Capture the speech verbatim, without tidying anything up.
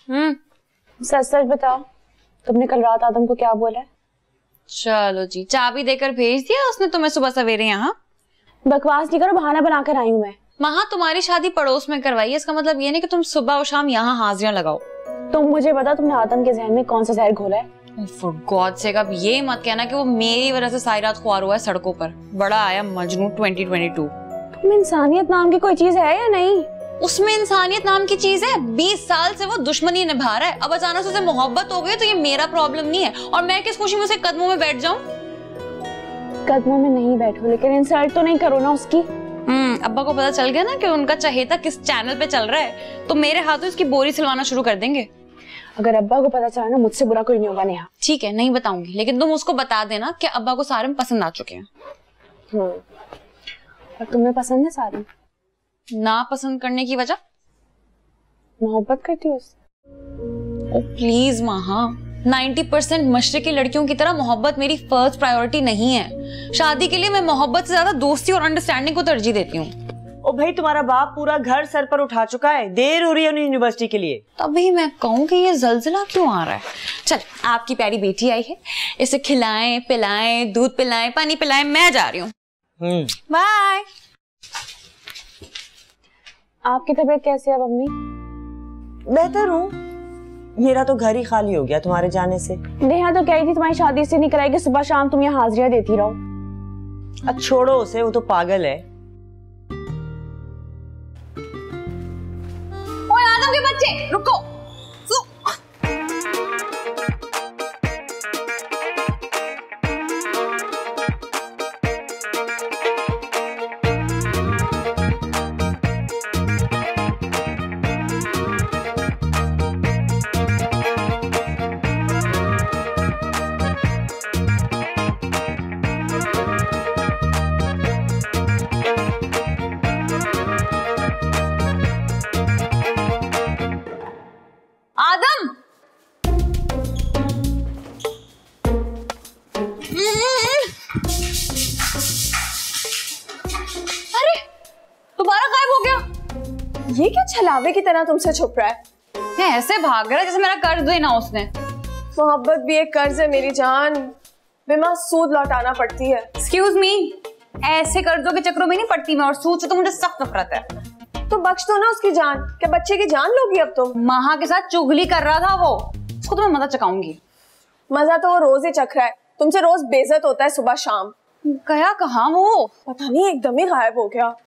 हम्म सच सच बताओ, तुमने कल रात आदम को क्या बोला है? चलो जी, चाबी देकर भेज दिया उसने तुम्हें सुबह सवेरे यहाँ? बकवास नहीं करो, बहाना बनाकर आई हूँ मैं। वहाँ तुम्हारी शादी पड़ोस में करवाई है, इसका मतलब ये नहीं कि तुम सुबह और शाम यहाँ हाजिरियां लगाओ। तुम मुझे बता, तुमने आदम के जहन में कौन सा जहर घोला है? For God sake, अब ये मत कहना कि वो मेरी वजह से सारी रात ख्वार हुआ है सड़कों पर। बड़ा आया मजनू ट्वेंटी ट्वेंटी टू। तुम इंसानियत नाम की कोई चीज है या नहीं? उसमें इंसानियत नाम की चीज है? बीस साल से वो दुश्मनी निभा रहा है, अब अचानक से उसे मोहब्बत हो गई तो ये मेरा प्रॉब्लम नहीं है। और मैं किस खुशी में उसके कदमों में बैठ जाऊं? कदमों में नहीं बैठो, लेकिन इंसल्ट तो नहीं करो ना उसकी। हम्म अब्बा को पता चल गया ना कि उनका चहेता किस चैनल पे चल रहा है, तो मेरे हाथों इसकी बोरी सिलवाना शुरू कर देंगे। अगर अब्बा को पता चला ना, मुझसे बुरा कोई नहीं होगा नेहा। ठीक है, नहीं बताऊंगी, लेकिन तुम उसको बता देना कि अब्बा को सारिम पसंद आ चुके हैं। हम्म और तुम्हें पसंद है सारिम? ना पसंद करने की वजह? मोहब्बत करती हो उससे? ओ प्लीज महा, नब्बे परसेंट मशरकी लड़कियों की तरह मोहब्बत मेरी फर्स्ट प्रायोरिटी नहीं है। शादी के लिए मैं मोहब्बत से ज्यादा दोस्ती और अंडरस्टैंडिंग को तरजीह देती हूँ। ओ भाई, तुम्हारा बाप पूरा घर सर पर उठा चुका है, देर हो रही है उन्हें यूनिवर्सिटी के लिए। तभी मैं कहूँ कि ये जलजिला क्यों आ रहा है। चल, आपकी प्यारी बेटी आई है, इसे खिलाएं पिलाएं, दूध पिलाएं, पानी पिलाएं, मैं जा रही हूँ। बाय। आपकी तबीयत कैसी है मम्मी? बेहतर हूँ, मेरा तो घर ही खाली हो गया तुम्हारे जाने से। नेहा तो कह रही थी तुम्हारी शादी से नहीं कराएगी, सुबह शाम तुम यहाँ हाजिरियां देती रहो। अब छोड़ो उसे, वो तो पागल है। ओए आदम के बच्चे, रुको। आदम, अरे दोबारा गायब हो गया। ये क्या छलावे की तरह तुमसे छुप रहा है? ये ऐसे भाग रहा है जैसे मेरा कर्ज देना उसने। मोहब्बत भी एक कर्ज है मेरी जान, बिना सूद लौटाना पड़ती है। एक्सक्यूज मी, ऐसे कर्जों के चक्रों में नहीं पड़ती मैं, और सूद से तो मुझे सख्त नफरत है। तो बख्श दो ना उसकी जान। क्या बच्चे की जान लोगी अब तुम? महा के साथ चुगली कर रहा था वो, उसको तो मैं मजा चकाऊंगी। मजा तो वो रोज ही चख रहा है, तुमसे रोज बेइज्जत होता है सुबह शाम। गया कहाँ वो? पता नहीं, एकदम ही गायब हो गया।